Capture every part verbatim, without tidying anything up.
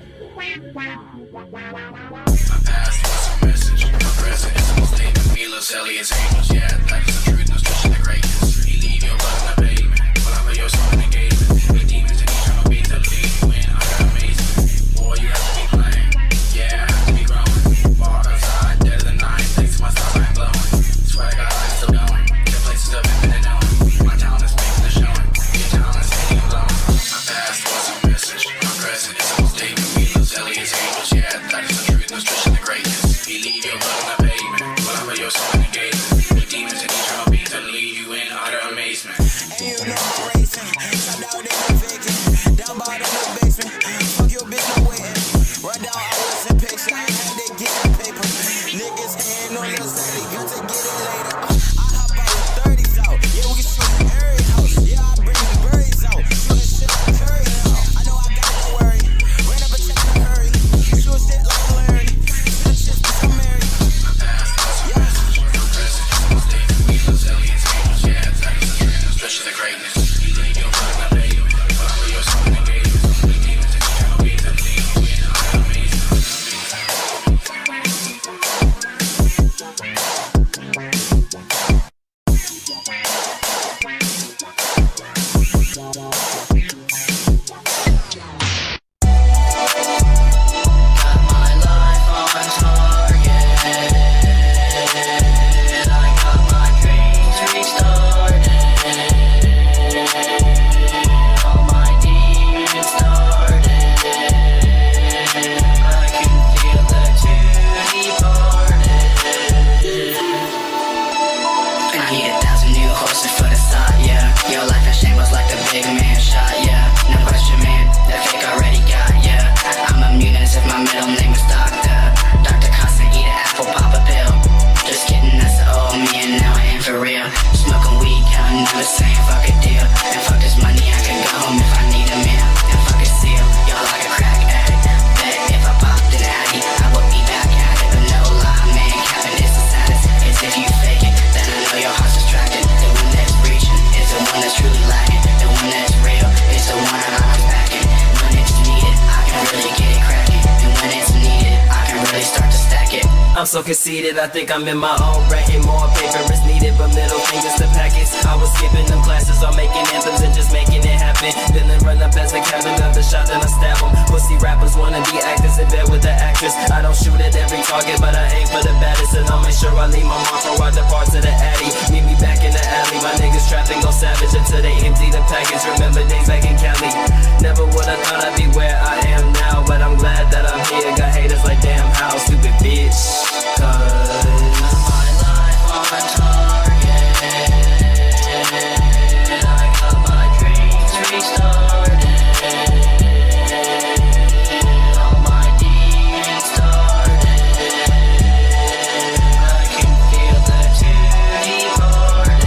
Elliot's angels, yeah, that is the truth, no stretching the greatness. He leave your blood in the pavement, pull out for your song and engagement. With demons and eternal beings that lead you in, I got amazing. Boy, you have to be playing, yeah, I have to be growing. Walk outside, dead of the night, thanks to my stars, I'm glowing. Swear to God, I'm still going, the places of infinite knowing. My talent is making the showing, your talent is taking a blowing. My past was a message, my present is a statement. We lose Elliot's angels, yeah, that is the truth, no stretching the greatness. He leave your blood in the pavement, pull out for your song. Demons and eternal beings that leave you in utter amazement. And you know I'm racing, shot down in the vacation, down bottom of the basement. Fuck your bitch, no waiting. Right now I was impatient, I had to get the paper. Niggas hating on your side, they got to get it later. Uh, I hop out with thirties out, yeah we can shoot an area house. Yeah I bring the birdies out, shooting shit like Curry now. I know I got no worry, ran up a check in a hurry. Shoot shit like Larry, shoot shit bitch I'm married. Stretching the greatness. He leave your blood in the pavement, pull out for your song and engagement. With demons and eternal beings that lead you in, I'm so conceited, I think I'm in my own bracket. More paper is needed, but middle fingers to packets. I was skipping them classes, I'm making anthems and just making it happen. Then I run up as a captain of the shot, then I stab them. Pussy rappers wanna be actors in bed with the actress. I don't shoot at every target, but I aim for the baddest. And I'll make sure I leave my mark or I depart to the addy. Meet me back in the alley, my niggas trapping go savage until they empty the package. Remember days back in Cali. Never would have thought I'd be where I am now, but I'm glad that I'm here. Got haters like damn how stupid bitch. Cause my life on target, I got my dreams restarted, all my demons started, I can feel the two departed.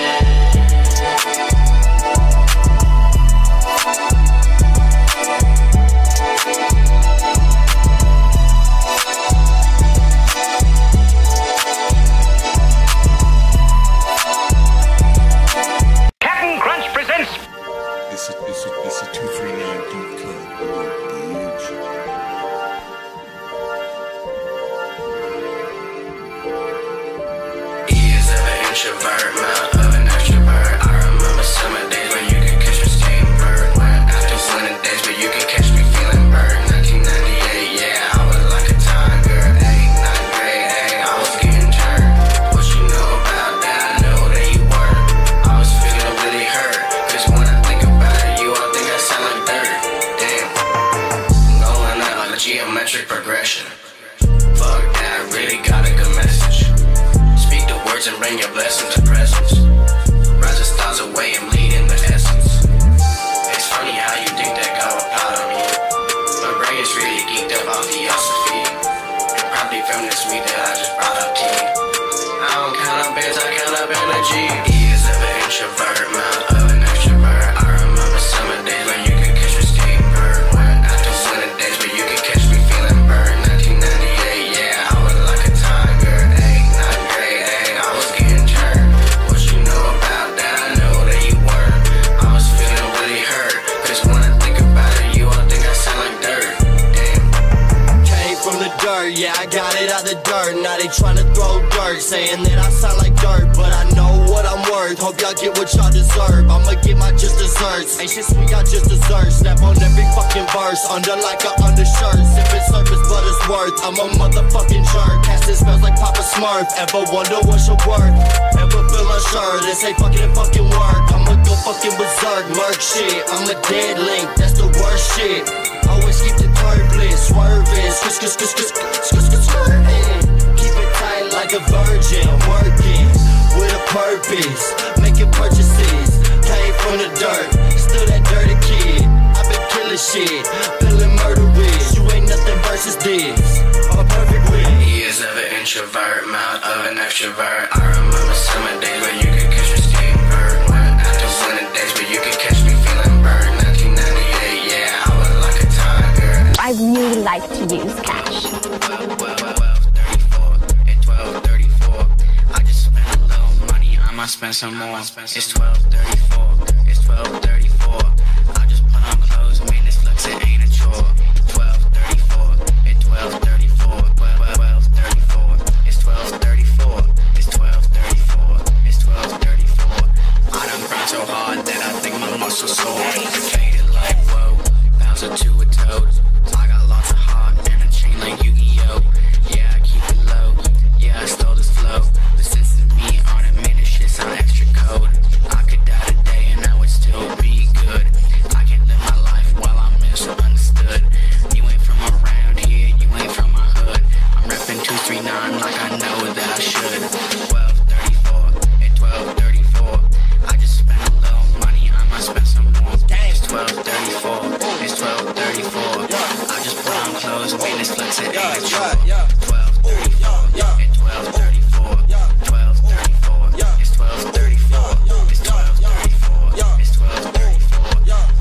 Introvert, mouth of an extrovert. I remember summer days when you could catch me skating bird. Went after winter days, but you could catch me feeling bird. nineteen ninety-eight, yeah, I was like a tiger. Eight, ninth grade, hey, I was getting turned. What you know about that? I know that you were. I was feeling really hurt, cause when I think about it, you all think I sound like dirt. Damn, I'm going out like a geometric progression. Fuck that, I really got a good message. Speak the words and bring your blessings to presence. Rise the stars away and bleed in the essence. It's funny how you think that God will proud of me. My brain is really geeked up off theosophy. And probably from this week that I just brought up to you. I don't count up bands, I count up energy. Ears of an introvert, mouth of an extrovert. I remember summer days when you could catch me skating bird. Went after winter days, but you could catch me feeling bird. nineteen ninety-eight, yeah, I was like a tiger. Eight, ninth grade, hey, I was getting turned. What you know about that? I know that you were. I was feeling really hurt, cause when I think about it, you all think I sound like dirt. Damn. dirt, yeah, I got it out the dirt. Now they tryna throw dirt, saying that I sound like dirt, but I know what I'm worth. Hope y'all get what y'all deserve. I'ma get my just desserts. Ain't shit sweet, I just dessert. Snap on every fucking verse, under like a undershirt. Sipping surface, but it's worth. I'm a motherfucking jerk. Casting smells like Papa Smurf. Ever wonder what's your worth? Ever feel unsure? This ain't fucking and fucking work. I'ma go fucking berserk, murk shit. I'm a dead link, that's the worst shit. Always keep the turbulence, swerving, skr skr skr skr skr skr swerving. Keep it tight like a virgin, working with a purpose, making purchases. Came from the dirt, still that dirty kid. I've been killing shit, feeling murderous. You ain't nothing versus this. I'm a perfect win. Years of an introvert, mouth of an extrovert. I remember summer days where you could catch me skating bird. After winter days where you could catch me feeling burned. nineteen ninety-eight, yeah, I was like a tiger. I really like to use cash. twelve, thirty-four, and twelve thirty-four. I just spent a little money, I might spend some more. It's twelve thirty-four, it's twelve thirty-four. I just put on clothes, man, this looks, it ain't a chore. twelve thirty-four, it's twelve thirty-four. twelve thirty-four, it's twelve thirty-four. It's twelve thirty-four, it's twelve thirty-four. I done grind so hard that I think my muscles sore. Faded like whoa, pounds or two a toad. I got lots of heart and a chain like Yu-Gi-Oh! Yeah, I keep it low, yeah, I stole this flow. The sense of me on it made this shit sound extra cold. I could die today and I would still be good. I can't live my life while I'm misunderstood. You ain't from around here, you ain't from my hood. I'm reppin' two three nine like I know that I should. twelve thirty-four, and twelve thirty-four. I just spent a little money, I might spend some more. It's twelve thirty-four, it's twelve thirty-four. I just put on clothes, man, this flex, it ain't a chore. twelve thirty-four, and twelve thirty-four. twelve thirty-four, it's twelve thirty-four. It's twelve thirty-four, it's twelve thirty-four.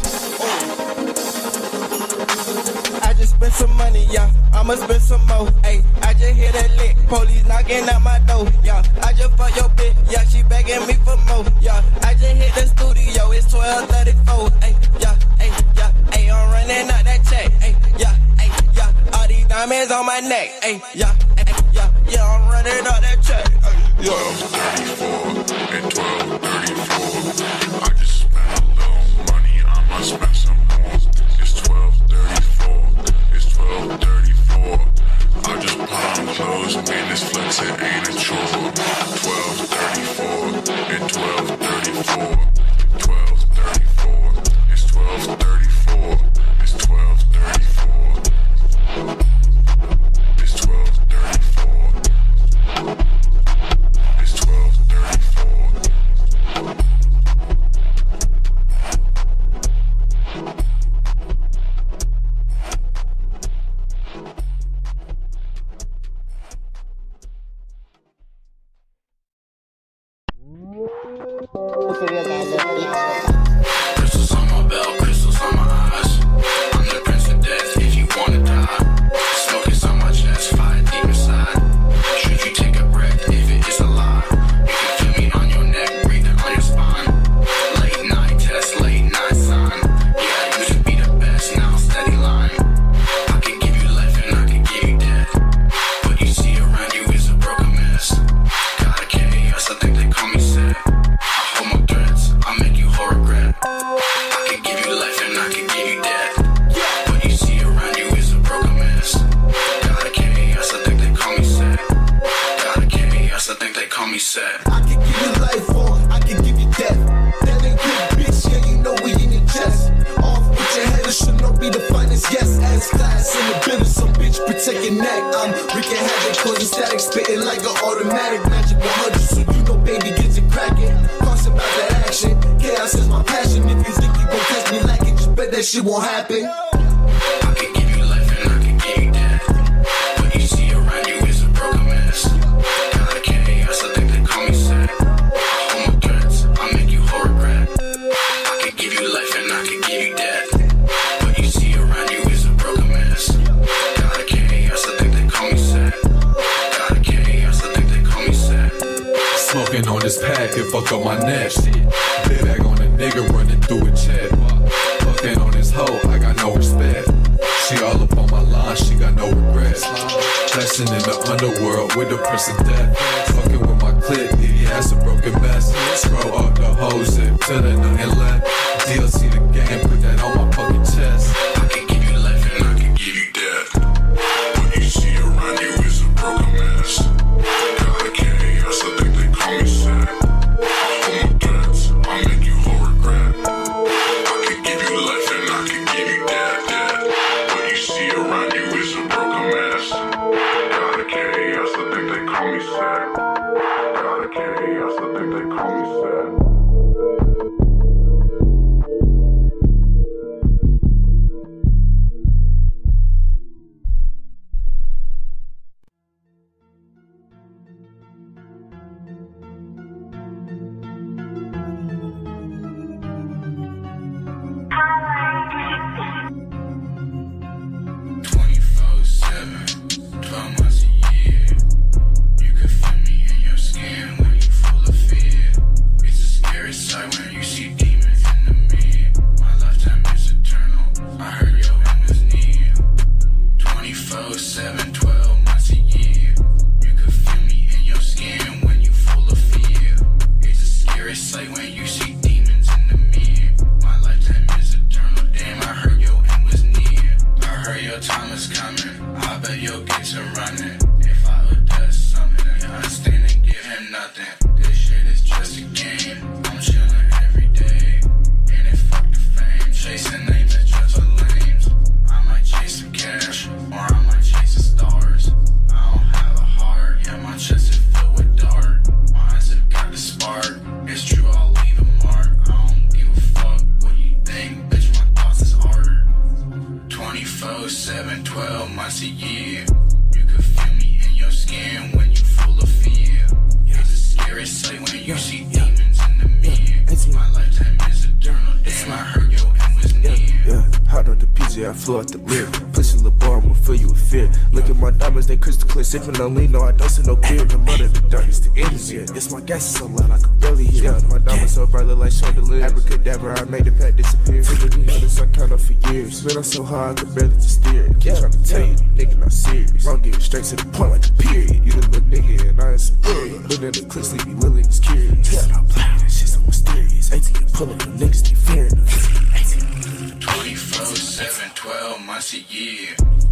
I just spent some money, yeah. I'ma spend some more. Ayy, I just hit a lick. Police knocking at my door, yeah. I just fuck your bitch, yeah. She begging me for more, yeah. I just hit the studio, it's twelve thirty-four. Ayy, yeah, ayy, yeah. Ayy, I'm running out that check. Ayy, yeah, ayy, yeah. All these diamonds on my neck. Ayy, yeah, ayy, yeah, yeah. I'm running out that check. twelve thirty-four and twelve thirty-four. I just spent a little money, I might spend some more. It's twelve thirty-four, it's twelve thirty-four. I just put on clothes, man, this flex, it ain't a chore. twelve thirty-four and twelve thirty-four. twelve thirty-four, it's twelve thirty-four. It's twelve thirty-four. It's twelve thirty-four. It's twelve thirty-four. Crystals on my belt, crystals on my eyes. I'm the prince of death if you wanna die. Smoke is on my chest, fire deep inside. Should you take a breath if it is a lie? You can feel me on your neck, breathing on your spine. Late night test, late night sign. Yeah, I used to be the best, now I'm steady line. I can give you life and I can give you death. What you see around you is a broken mess. Got a K S, I think they call me sad. I hold my threats, I make you whole regret. I can give you life and I can give you death. What you see around you is a broken mess. Got a K S, I think they call me sad. Got a K S, I think they call me sad. I can give you life or I can give you death. That ain't good, bitch, yeah, you know we in your chest. Off with your head, it should not be the finest, yes. Ass class in the building, some bitch protect your neck. I'm wreaking havoc, causing static, spitting like an automatic. Magic one hundred, so you know, baby, get you cracking. Caution about that action, chaos is my passion. If you think you gon' catch me lacking, just bet that shit won't happen. I can give you life and I can give you death. What you see around you is a broken mess. Got a K S, I think they call me sad. I hold my threats, I make you whole regret. I can give you life and I can give you death. What you see around you is a broken mess. Got a K S, I think they call me sad. Got a K S, I think they call me sad. Smoking on this pack and fuck up my neck. Big bag on a nigga running through a check. Fucking on this hoe, I got no respect. She all up on my line, she got no regrets. Dancing in the underworld with the prince of death. Fucking with my clip, leave your ass a broken mess. Scroll up the whole zip till there's nothing left. D L C the game, put that on my fucking chest. I can give you life and I can give you death. What you see around you is a broken mess. Got a chaos, I think they call me sad. For my threats, I'll make you whole regret. I can give you life and I can give you death, death. What you see around you is a broken mess. Got a chaos, I think they call me sad. Got a chaos, I think they call me sad. twenty-four seven, twelve months a year. You can feel me in your skin when you full of fear. It's a scary sight when you see demons in the mirror. My lifetime is eternal, I heard your end was near. twenty-four seven, twelve months a year. You can feel me in your skin when you full of fear. It's a scary sight when you see demons in the mirror. My lifetime is eternal, damn, I heard your end was near. I heard your time is coming, I bet you'll get to running. If I would do something, you understand and give him nothing. This shit is just a game, I'm chilling every day. And it fuck the fame, chasing names that just for lames. I might chase some cash, or I might chase the stars. I don't have a heart, yeah, my chest is filled with dark. My eyes have got the spark, it's true, I'll leave a mark. I don't give a fuck what you think, bitch, my thoughts is art. twenty-four seven, twelve months a year. You can feel me in your skin when you full of fear. It's a scary sight when you see demons in the mirror. My lifetime is eternal, damn, I heard your end was near. Yeah, hot on the P J, I flew out the lip. Push a little bar, I'ma fill you with fear. Look at my diamonds, they crystal clear. Sipping on lean, no, I don't see no beer. The mother, the darkest, the endless, yeah. Yes, my gas is so loud, I can barely hear. Yeah, my diamonds so bright, look like chandeliers. Abracadabra, I made the pack disappear. Figure these others I count up for years. Man, I'm so high, I could barely just steer. Keep trying to tell you, nigga, not serious. I'm getting straight to the point like a period. You the little nigga, and I ain't superior. But in the clips, leave me willing, it's curious. Yeah, I'm playing, that shit so mysterious. eighteen, pull up, the niggas, they fearing them. twenty-four seven, twelve months a year.